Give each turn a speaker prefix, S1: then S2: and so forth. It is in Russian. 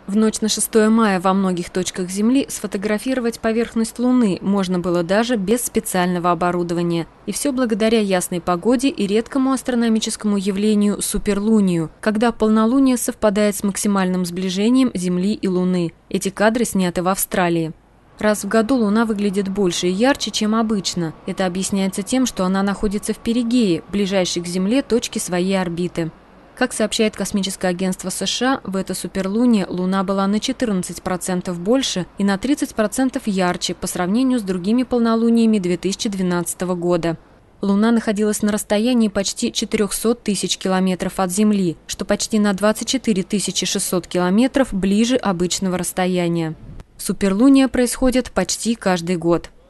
S1: В ночь на 6 мая во многих точках Земли сфотографировать поверхность Луны можно было даже без специального оборудования. И все благодаря ясной погоде и редкому астрономическому явлению суперлунию, когда полнолуние совпадает с максимальным сближением Земли и Луны. Эти кадры сняты в Австралии. Раз в году Луна выглядит больше и ярче, чем обычно. Это объясняется тем, что она находится в перигее, ближайшей к Земле точке своей орбиты. Как сообщает космическое агентство США, в это суперлуние Луна была на 14% больше и на 30% ярче по сравнению с другими полнолуниями 2012 года. Луна находилась на расстоянии почти 400 тысяч километров от Земли, что почти на 24 600 километров ближе обычного расстояния. Суперлуния происходит почти каждый год.